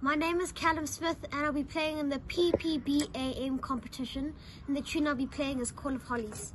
My name is Callum Smith and I'll be playing in the PPBAM competition, and the tune I'll be playing is Coriechollies.